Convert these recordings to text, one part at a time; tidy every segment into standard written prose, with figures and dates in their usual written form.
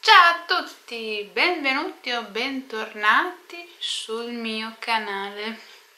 Ciao a tutti, benvenuti o bentornati sul mio canale.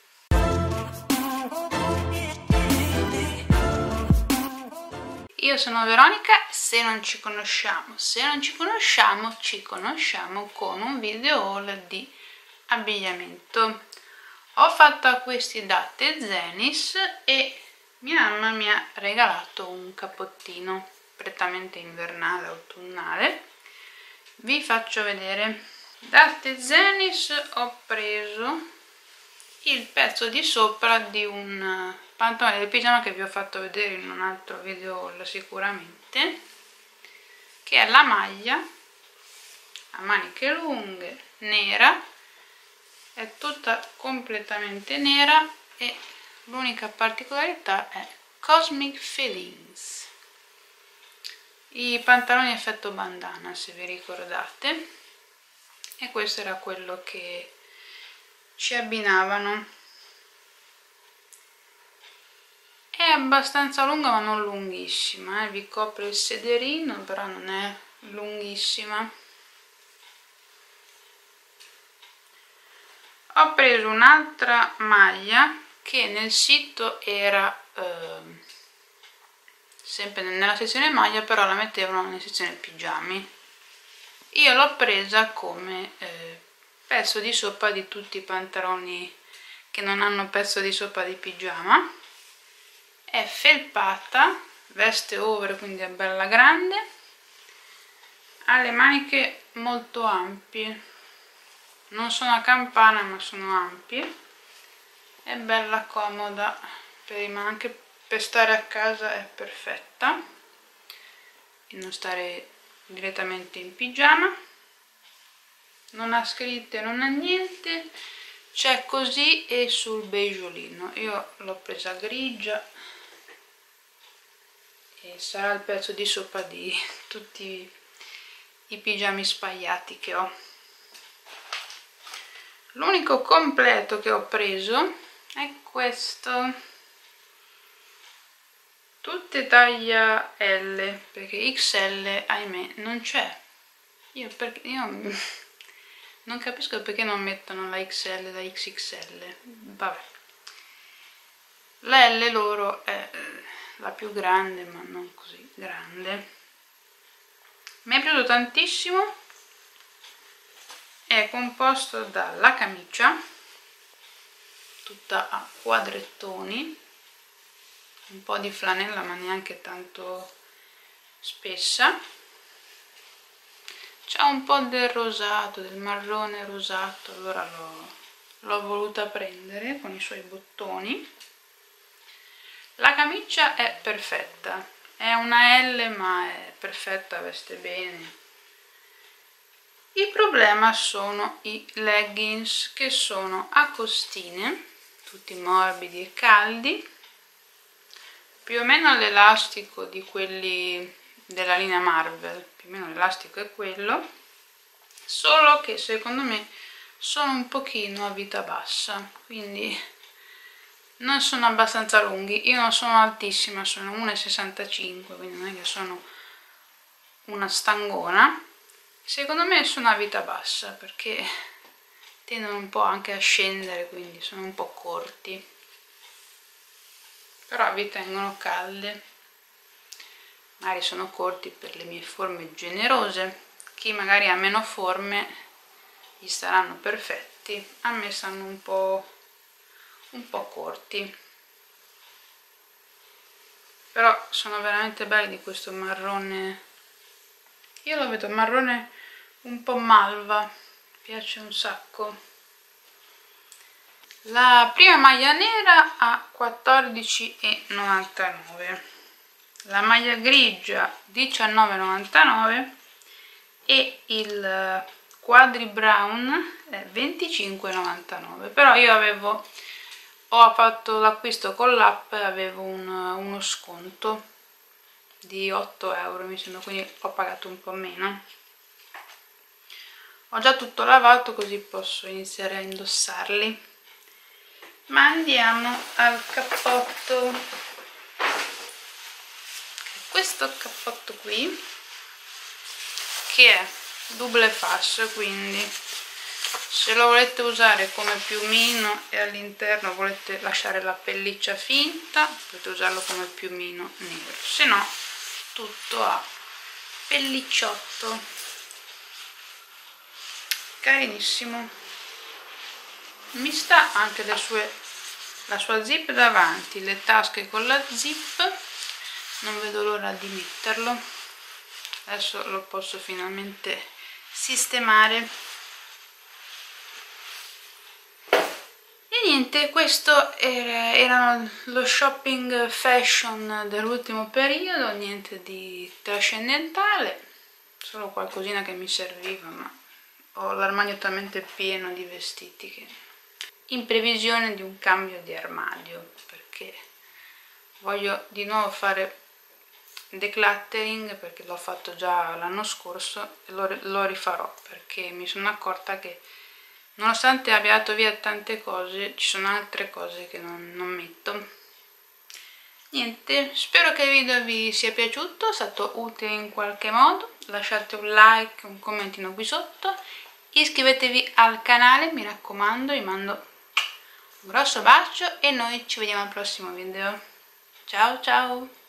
Io sono Veronica, se non ci conosciamo ci conosciamo con un video haul di abbigliamento. Ho fatto acquisti da Tezenis e mia mamma mi ha regalato un cappottino prettamente invernale, autunnale. Vi faccio vedere. Da Tezenis ho preso il pezzo di sopra di un pantalone del pigiama che vi ho fatto vedere in un altro video haul sicuramente, che è la maglia a maniche lunghe, nera, è tutta completamente nera e l'unica particolarità è Cosmic Feelings. I pantaloni effetto bandana, se vi ricordate, e questo era quello che ci abbinavano. È abbastanza lunga ma non lunghissima, vi copre il sederino, però non è lunghissima. Ho preso un'altra maglia che nel sito era sempre nella sezione maglia, però la mettevano nella sezione pigiami. Io l'ho presa come pezzo di sopra di tutti i pantaloni che non hanno pezzo di sopra di pigiama. È felpata, veste over, quindi è bella grande, ha le maniche molto ampie, non sono a campana ma sono ampie, è bella comoda, anche per stare a casa è perfetta e non stare direttamente in pigiama. Non ha scritte, non ha niente, c'è così e sul beigeolino. Io l'ho presa grigia e sarà il pezzo di sopra di tutti i pigiami spagliati che ho. L'unico completo che ho preso è questo, tutte taglia L, perché XL ahimè non c'è. Io non capisco perché non mettono la XL, la XXL, vabbè. La L loro è la più grande ma non così grande. Mi è piaciuto tantissimo, è composto dalla camicia tutta a quadrettoni, un po' di flanella ma neanche tanto spessa, c'è un po' del rosato, del marrone rosato, allora l'ho voluta prendere con i suoi bottoni. La camicia è perfetta, è una L ma è perfetta, veste bene. Il problema sono i leggings, che sono a costine, tutti morbidi e caldi, più o meno l'elastico di quelli della linea Marvel, più o meno l'elastico è quello, solo che secondo me sono un pochino a vita bassa, quindi non sono abbastanza lunghi. Io non sono altissima, sono 1,65, quindi non è che sono una stangona. Secondo me sono a vita bassa perché tendono un po' anche a scendere, quindi sono un po' corti, però vi tengono calde. Magari sono corti per le mie forme generose, chi magari ha meno forme gli saranno perfetti, a me stanno un po' corti, però sono veramente belli di questo marrone. Io lo vedo marrone un po' malva, mi piace un sacco. La prima maglia nera a 14,99, la maglia grigia 19,99 e il quadri brown è 25,99. Però io ho fatto l'acquisto con l'app e avevo uno sconto di 8 euro mi sembra, quindi ho pagato un po' meno. Ho già tutto lavato così posso iniziare a indossarli. Ma andiamo al cappotto, questo cappotto qui, che è double face, quindi se lo volete usare come piumino e all'interno volete lasciare la pelliccia finta, potete usarlo come piumino nero, se no tutto a pellicciotto. Carinissimo, mi sta anche la sua zip davanti, le tasche con la zip, non vedo l'ora di metterlo. Adesso lo posso finalmente sistemare. E niente, questo era lo shopping fashion dell'ultimo periodo, niente di trascendentale, solo qualcosina che mi serviva, ma ho l'armadio talmente pieno di vestiti che in previsione di un cambio di armadio, perché voglio di nuovo fare decluttering, perché l'ho fatto già l'anno scorso e lo rifarò, perché mi sono accorta che nonostante abbia dato via tante cose ci sono altre cose che non metto. Niente, spero che il video vi sia piaciuto, è stato utile in qualche modo, lasciate un like, un commentino qui sotto, iscrivetevi al canale, mi raccomando, vi mando un grosso bacio e noi ci vediamo al prossimo video. Ciao ciao!